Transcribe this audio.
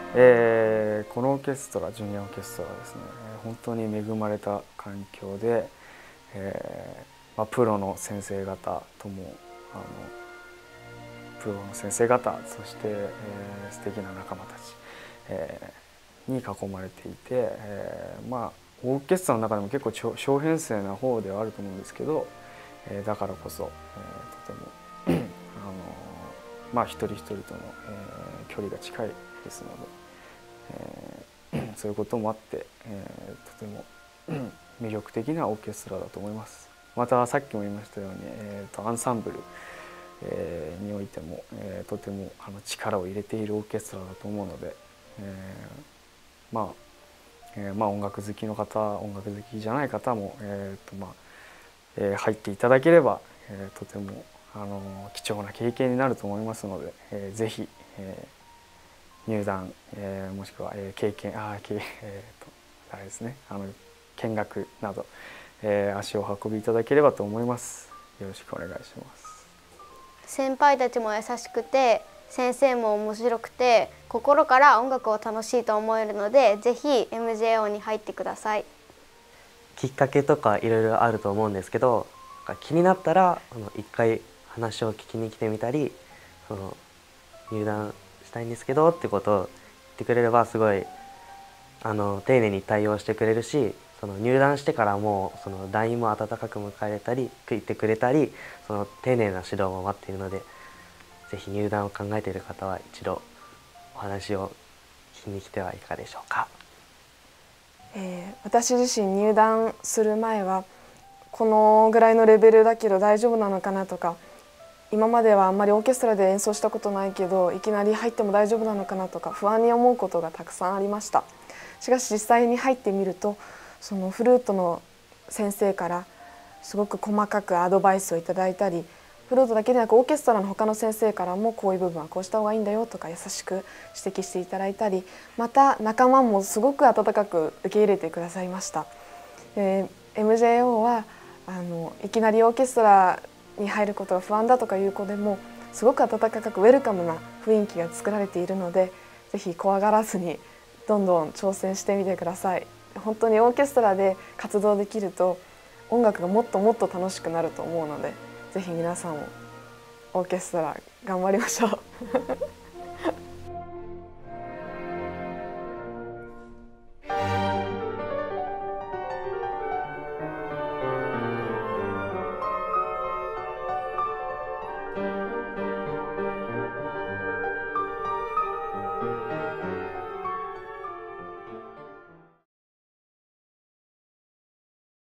このオーケストラ、ジュニアオーケストラはですね、本当に恵まれた環境で、プロの先生方ともプロの先生方、そして、素敵な仲間たち、に囲まれていて、オーケストラの中でも結構小編成な方ではあると思うんですけど、だからこそ、とても一人一人との、距離が近いですので、そういうこともあって、とても魅力的なオーケストラだと思います。またさっきも言いましたように、アンサンブル、においても、とても力を入れているオーケストラだと思うので、音楽好きの方、音楽好きじゃない方も、入っていただければ、とても貴重な経験になると思いますので、ぜひ、入団、もしくは、経験誰ですね、見学など、足を運びいただければと思います。よろしくお願いします。 先輩たちも優しくて、先生も面白くて、心から音楽を楽しいと思えるので、ぜひ MJO に入ってください。 きっかけとかいろいろあると思うんですけど、気になったら一回話を聞きに来てみたり、入団したいんですけどってことを言ってくれれば、すごい丁寧に対応してくれるし、入団してからも団員も温かく迎えたりいてくれたり、丁寧な指導も待っているので、ぜひ入団を考えている方は一度お話を聞きに来てはいかがでしょうか。 私自身入団する前はこのぐらいのレベルだけど大丈夫なのかなとか、今まではあんまりオーケストラで演奏したことないけどいきなり入っても大丈夫なのかなとか不安に思うことがたくさんありました。しかし実際に入ってみると、そのフルートの先生からすごく細かくアドバイスをいただいたり、フルートだけでなくオーケストラの他の先生からもこういう部分はこうした方がいいんだよとか優しく指摘していただいたり、また仲間もすごく温かく受け入れてくださいました。MJO はいきなりオーケストラに入ることが不安だとかいう子でもすごく温かくウェルカムな雰囲気が作られているので、ぜひ怖がらずにどんどん挑戦してみてください。本当にオーケストラで活動できると音楽がもっともっと楽しくなると思うので、ぜひ皆さんもオーケストラ頑張りましょう